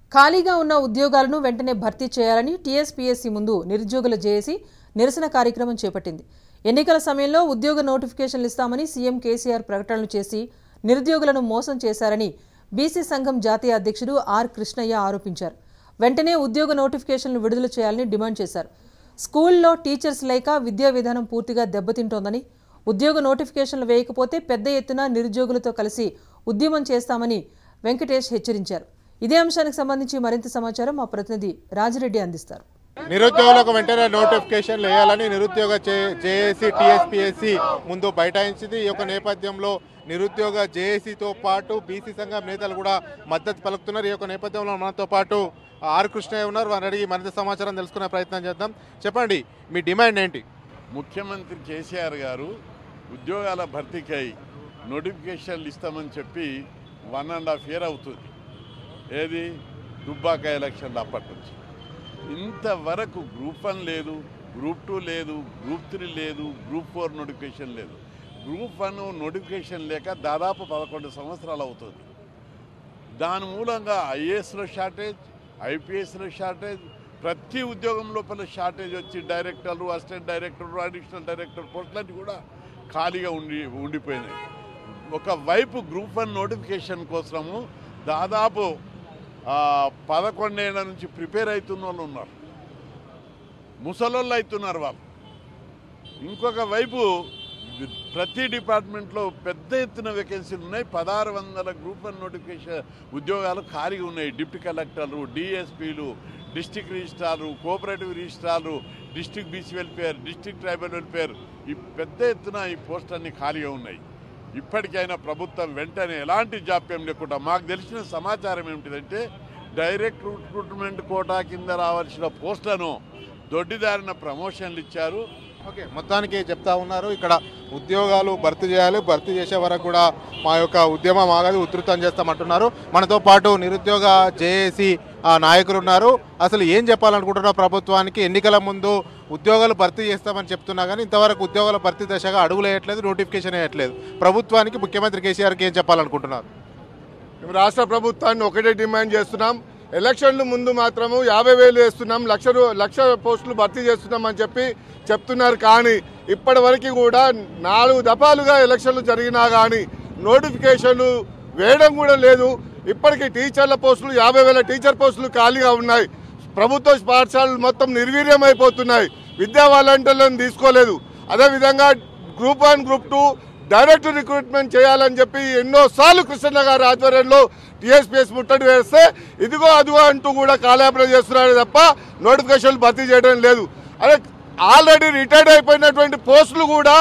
ఖాళీగా ఉన్న ఉద్యోగాలను వెంటనే భర్తీ చేయాలని టీఎస్పీఎస్సీ ముందు నిరుద్యోగుల జేఏసీ నిరసన కార్యక్రమం చేపట్టింది. ఎన్నికల సమయంలో ఉద్యోగ నోటిఫికేషన్లు ఇస్తామని సీఎం కేసీఆర్ ప్రకటనలు చేసి నిరుద్యోగులను మోసం చేశారని బీసీ సంఘం జాతీయ అధ్యక్షుడు ఆర్ కృష్ణయ్య ఆరోపించారు. వెంటనే ఉద్యోగ నోటిఫికేషన్లు విడుదల చేయాలని డిమాండ్ చేశారు. స్కూల్లో టీచర్స్ లేక విద్యా విధానం పూర్తిగా దెబ్బతింటోందని, ఉద్యోగ నోటిఫికేషన్లు వేయకపోతే పెద్ద ఎత్తున నిరుద్యోగులతో కలిసి ఉద్యమం చేస్తామని వెంకటేష్ హెచ్చరించారు. ఇదే అంశానికి సంబంధించి మరింత సమాచారం మా ప్రతినిధి రాజిరెడ్డి అందిస్తారు. నిరుద్యోగులకు వెంటనే నోటిఫికేషన్లు వేయాలని నిరుద్యోగ జేఏసీ టీఎస్పీఎస్సీ ముందు బైఠాయించింది. ఈ యొక్క నేపథ్యంలో నిరుద్యోగ జేఏసీతో పాటు బీసీ సంఘం నేతలు కూడా మద్దతు పలుకుతున్నారు. ఈ యొక్క నేపథ్యంలో మనతో పాటు ఆర్ కృష్ణయ్య ఉన్నారు. వారిని అడిగి మరింత సమాచారం తెలుసుకునే ప్రయత్నం చేద్దాం. చెప్పండి, మీ డిమాండ్ ఏంటి? ముఖ్యమంత్రి కేసీఆర్ గారు ఉద్యోగాల భర్తీకై నోటిఫికేషన్లు ఇస్తామని చెప్పి 1.5 year అవుతుంది. ఏది దుబ్బాక ఎలక్షన్లు అప్పటి నుంచి ఇంతవరకు గ్రూప్ 1 లేదు, గ్రూప్ 2 లేదు, గ్రూప్ 3 లేదు, గ్రూప్ 4 నోటిఫికేషన్ లేదు. గ్రూప్ 1 నోటిఫికేషన్ లేక దాదాపు 11 సంవత్సరాలు అవుతుంది. దాని మూలంగా ఐఏఎస్లో షార్టేజ్, ఐపీఎస్లో షార్టేజ్, ప్రతి ఉద్యోగం లోపల షార్టేజ్ వచ్చి డైరెక్టర్లు, అసిస్టెంట్ డైరెక్టర్లు, అడిషనల్ డైరెక్టర్ పోస్టులన్నీ కూడా ఖాళీగా ఉండిపోయినాయి. ఒకవైపు గ్రూప్ 1 నోటిఫికేషన్ కోసము దాదాపు 11 ఏళ్ల నుంచి ప్రిపేర్ అవుతున్న వాళ్ళు ఉన్నారు, ముసలోళ్ళు అవుతున్నారు వాళ్ళు. ఇంకొక వైపు ప్రతి డిపార్ట్మెంట్లో పెద్ద ఎత్తున వేకెన్సీలు ఉన్నాయి. 1600 గ్రూప్ 1 నోటిఫికేషన్ ఉద్యోగాలు ఖాళీగా ఉన్నాయి. డిప్యూటీ కలెక్టర్లు, డిఎస్పీలు, డిస్టిక్ రిజిస్ట్రార్లు, కోఆపరేటివ్ రిజిస్ట్రార్లు, district BC welfare, district tribal welfare, ఈ పెద్ద ఎత్తున ఈ పోస్టులన్నీ ఖాళీగా ఉన్నాయి. ఇప్పటికైనా ప్రభుత్వం వెంటనే ఎలాంటి జాప్యం లేకుండా, మాకు తెలిసిన సమాచారం ఏమిటిదంటే డైరెక్ట్ రిక్రూట్మెంట్ కోటా కింద రావాల్సిన పోస్టులను దొడ్డిదారిన ప్రమోషన్లు ఇచ్చారు. ఓకే, మొత్తానికి చెప్తా ఉన్నారు ఇక్కడ ఉద్యోగాలు భర్తీ చేయాలి, భర్తీ చేసే వరకు కూడా మా యొక్క ఉద్యమం ఆగదు, ఉధృతం చేస్తామంటున్నారు. మనతో పాటు నిరుద్యోగ జేఏసీ నాయకులు ఉన్నారు. అసలు ఏం చెప్పాలనుకుంటున్నారు ప్రభుత్వానికి? ఎన్నికల ముందు ఉద్యోగాలు భర్తీ చేస్తామని చెప్తున్నా కానీ ఇంతవరకు ఉద్యోగాల భర్తీ దశగా అడుగులు వేయట్లేదు, నోటిఫికేషన్ వేయట్లేదు. ప్రభుత్వానికి ముఖ్యమంత్రి కేసీఆర్కి ఏం చెప్పాలనుకుంటున్నారు? మేము రాష్ట్ర ప్రభుత్వాన్ని ఒకటే డిమాండ్ చేస్తున్నాం. ఎలక్షన్లు ముందు మాత్రము 50,000 వేస్తున్నాం, లక్ష పోస్టులు భర్తీ చేస్తున్నాం అని చెప్తున్నారు. కానీ ఇప్పటి వరకు కూడా 4 దఫాలుగా ఎలక్షన్లు జరిగినా కానీ నోటిఫికేషన్లు వేయడం కూడా లేదు. ఇప్పటికీ టీచర్ల పోస్టులు 50,000 టీచర్ పోస్టులు ఖాళీగా ఉన్నాయి. ప్రభుత్వ పాఠశాలలు మొత్తం నిర్వీర్యమైపోతున్నాయి. విద్యా వాలంటీర్లను తీసుకోలేదు. అదేవిధంగా గ్రూప్ 1, గ్రూప్ 2 డైరెక్ట్ రిక్రూట్మెంట్ చేయాలని చెప్పి ఎన్నోసార్లు కృష్ణ గారి ఆధ్వర్యంలో టీఎస్పీఎస్ ముట్టడి వేస్తే ఇదిగో అదిగో అంటూ కూడా కాలయాపన చేస్తున్నారే తప్ప నోటిఫికేషన్లు భర్తీ చేయడం లేదు. అదే ఆల్రెడీ రిటైర్డ్ అయిపోయినటువంటి పోస్టులు కూడా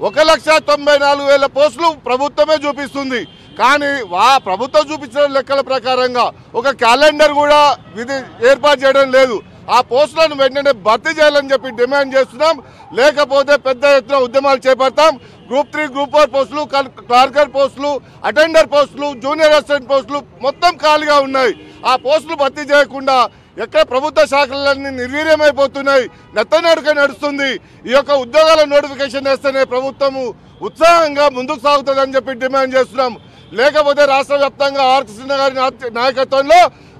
1,94,000 పోస్టులు ప్రభుత్వమే చూపిస్తుంది. కానీ ప్రభుత్వం చూపించిన లెక్కల ప్రకారంగా ఒక క్యాలెండర్ కూడా ఏర్పాటు చేయడం లేదు. ఆ పోస్టులను వెంటనే భర్తీ చేయాలని చెప్పి డిమాండ్ చేస్తున్నాం. లేకపోతే పెద్ద ఎత్తున ఉద్యమాలు చేపడతాం. గ్రూప్ 3, గ్రూప్ 4 పోస్టులు, క్లర్కర్ పోస్టులు, అటెండర్ పోస్టులు, జూనియర్ అసిస్టెంట్ పోస్టులు మొత్తం ఖాళీగా ఉన్నాయి. ఆ పోస్టులు భర్తీ చేయకుండా ఎక్కడ ప్రభుత్వ శాఖలన్నీ నిర్వీర్యమైపోతున్నాయి, నెత్తనడుక నడుస్తుంది. ఈ యొక్క ఉద్యోగాల నోటిఫికేషన్ వేస్తేనే ప్రభుత్వము ఉత్సాహంగా ముందుకు సాగుతుందని చెప్పి డిమాండ్ చేస్తున్నాం. లేకపోతే రాష్ట్ర వ్యాప్తంగా ఆర్ కృష్ణ గారి నాయకత్వంలో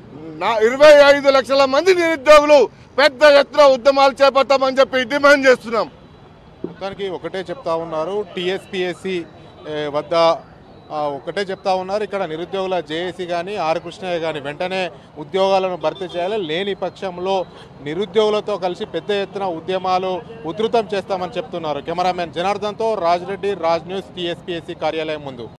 25 లక్షల మంది నిరుద్యోగులు పెద్ద ఎత్తున ఉద్యమాలు చేపడతామని చెప్పి డిమాండ్ చేస్తున్నాం. మొత్తానికి ఒకటే చెప్తా ఉన్నారు, టీఎస్పీఎస్సీ వద్ద ఒకటే చెప్తా ఉన్నారు. ఇక్కడ నిరుద్యోగుల జేఏసీ కానీ ఆర్ కృష్ణయ్య కానీ వెంటనే ఉద్యోగాలను భర్తీ చేయాలి, లేని పక్షంలో నిరుద్యోగులతో కలిసి పెద్ద ఎత్తున ఉద్యమాలు ఉధృతం చేస్తామని చెప్తున్నారు. కెమెరామెన్ జనార్దన్తో రాజిరెడ్డి, రాజ్ న్యూస్, టీఎస్పీఎస్సీ కార్యాలయం ముందు.